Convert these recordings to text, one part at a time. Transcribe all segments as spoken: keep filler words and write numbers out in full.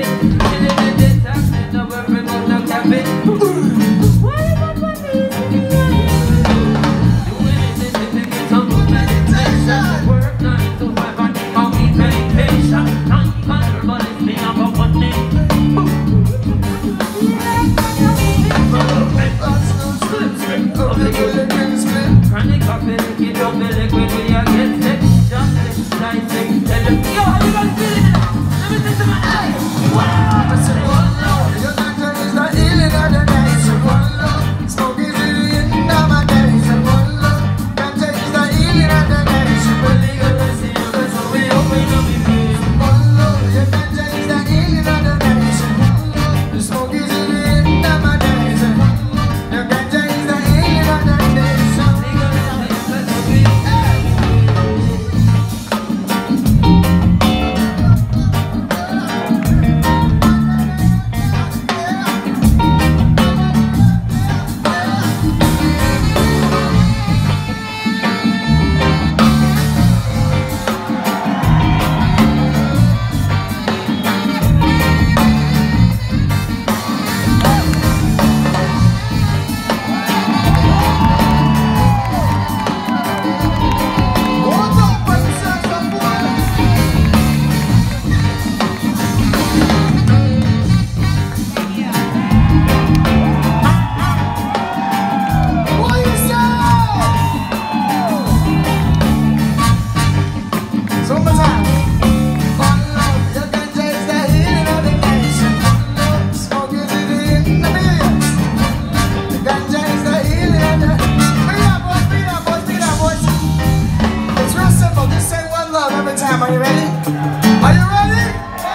Are you ready? Are you ready?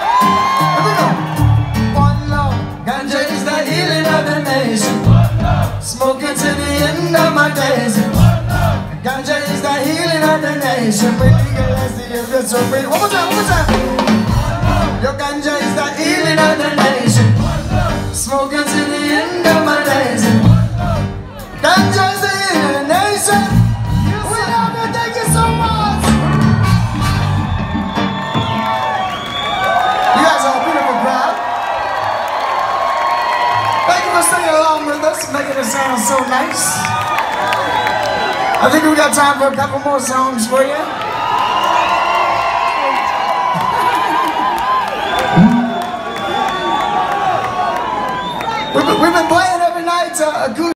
Here we go. One love, ganja is the healing of the nation. Smoking to the end of my days. Ganja is the healing of the nation. We legalize the area, so we one more time, one more time. Your ganja is the healing of the nation. Smoking to the end of my days. Ganja is the healing of the nation. We love you, thank you so much. Singing along with us, making it sound so nice. I think we got time for a couple more songs for you. we've, been, we've been playing every night uh, a good